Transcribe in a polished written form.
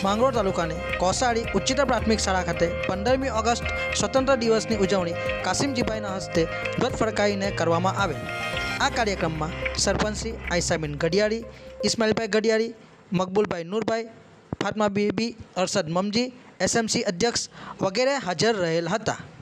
માંગરોળ તાલુકાની કોસાડી ઉચ્ચતર પ્રાથમિક શાળા ખાતે 15મી ઓગસ્ટ સ્વતંત્ર દિવસની ઉજવણી કાસિમજીભાઈના હસ્તે ધ્વજ ફરકાવીને કરવામાં આવેલ। આ કાર્યક્રમમાં સરપંચ શ્રી આયશાબેન ગઢિયાળી, ઇસ્માઇલભાઈ ગઢિયાળી, મકબૂલભાઈ નૂરભાઈ, ફાતમા બીબી, અરશદ મમજી, SMC અધ્યક્ષ વગેરે હાજર રહેલ હતા।